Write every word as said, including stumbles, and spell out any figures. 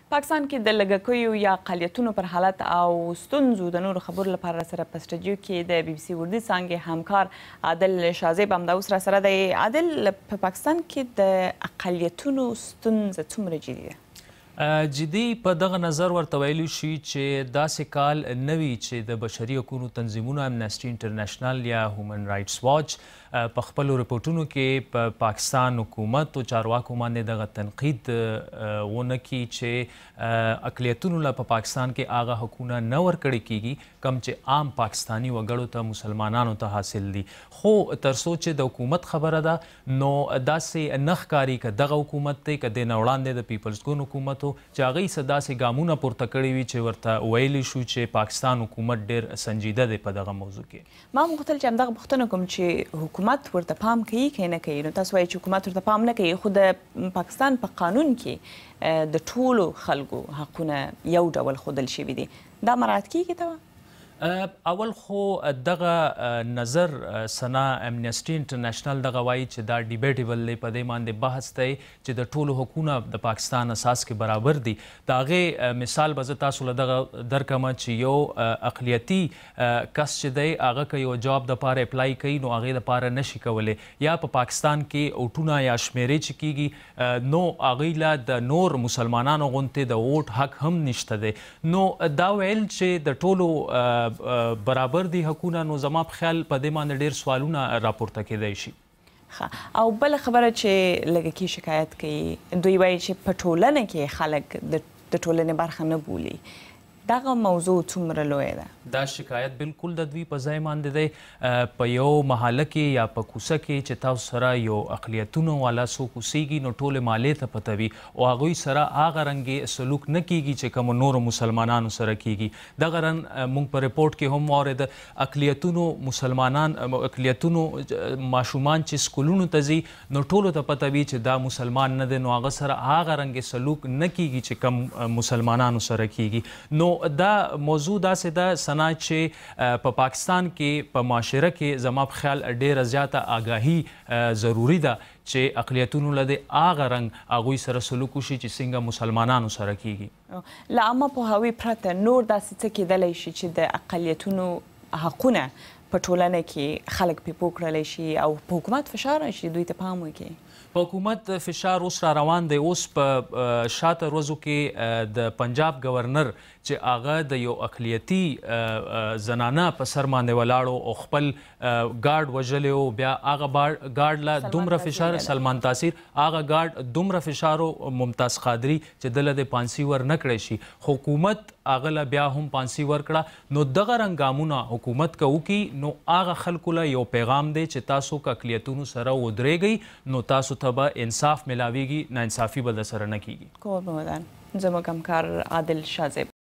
پاکستان کې د لږکیو یا اقلیتونو پر حالت او ستونزو د نورو خبرو لپاره سره په سټډیو کې د بي بي سي اردو څانګې همکار عادل شاهزب همدا اوس را سره دی. عادل، په پاکستان کې د اقلیتونو ستونزه څومره جدي ده؟ جدي په دغه نظر ورته ویلی شي چې داسې کال نه وي چې د بشري حقوقو تنظیمونو امنسټي انټرنیشنل یا هیومن رایټس واچ په خپلو رپورټونو کې په پاکستان حکومت او چارواکو باندې دغه تنقید ونه کړي چې اقلیتونو له په پاکستان کې هغه حقونه نه ورکړي کیږي کوم چې عام پاکستاني وګړو ته مسلمانانو ته حاصل دي. خو تر څو چې د حکومت خبره ده نو داسې نه ښکاري که دغه حکومت دی که د نه وړاندې د پیپلز ګون حکومت چې هغوی څه داسې ګامونه پورته کړي وي چې ورته ویلی شو چې پاکستان حکومت ډېر سنجیده دی په دغه موضوع کې. ما غوښتل چې همدغه پوښتنه کوم چې حکومت ورته پام کوي که نه کوي. نو تاسو وایئ چې حکومت ورته پام نه کوي، خو د پاکستان په قانون کې د ټولو خلکو حقونه یو ډول ښودل شوي دي. دا مراعات کیږي ته؟ اول خو دغه نظر سنا امنسټي انټرنیشنل دغه وایي چې دا ډیبیټیبل دی، په دې باندې بحث دی چې د ټولو حقونه د پاکستان اساس کې برابر دي. د هغې مثال به زه تاسو له دغه درکړم چې یو اقلیتي کس چې دی هغه که یو جاب دپاره اپلای کوي نو هغې دپاره نشي کولی، یا په پاکستان کې اوټونه یا شمیرې چې کیږي نو هغوی له د نور مسلمانانو غوندې د ووټ حق هم نشته دی. نو دا ویل چې د ټولو برابر دي حقونه، نو زما په خیال په دې باندې ډېر سوالونه راپورته کیدای شي. او بله خبره چې لږکي شکایت کوي، دوی وایي چې په ټولنه کې خلک د ټولنې برخه نه بولي. دغه موضوع څومره لویه ده؟ دا شکایت بالکل د دوی په ځای باندې دی. په یو محله کې یا په کوڅه کې چې تاسو سره یو اقلیتونو والا څوک اوسیږي نو ټولې محلې ته پته وي او هغوی سره هغه رنګې سلوک نه کیږي چې کومو نورو مسلمانانو سره کیږي. دغه رنګ موږ په رپورټ کې هم واورېده اقلیتونو مسلمانان اقلیتونو ماشومان چې سکولونو ته ځي نو ټولو ته پته وي چې دا مسلمان نه دی نو هغه سره هغه رنګې سلوک نه کیږي چې کوم مسلمانانو سره کیږي. نو دا موضوع داسې ده سنا چې په پاکستان کې په معاشره کې زما په خیال ډېره زیاته آګاهي ضروري ده چې اقلیتونو له د هغه رنګ هغوی سره سلوک وشي چې څنګه مسلمانانو سره کیږي. له عامه پوهاوي پرته نور داسې څه کیدلی شي چې د اقلیتونو حقونه په ټولنه کې خلک پرې پوه کړلی شي او په حکومت فشار راشي دوی ته پام وکړي؟ په حکومت فشار اوس را روان دی. اوس په شاته ورځو کې د پنجاب گورنر چې هغه د یو اقلیتي زنانه په سر باندې ولاړو او خپل ګارډ وژلی و، بیا هغه ګارډ له دومره فشار سلمان تاثیر هغه ګارډ دومره فشار و ممتاز قادري چې ده له د پانسي ور نه کړی شي. حکومت هغه له بیا هم پانسي ورکړه. نو دغه رنګ ګامونه حکومت که وکړي نو هغه خلکو له یو پیغام دی چې تاسو که اقلیتونو سره ودرېږئ نو تاسو ته به انصاف ملاویږي، ناانصافي به در سره نه کیږي. کور به ودان. زموږ همکار عادل شاهزب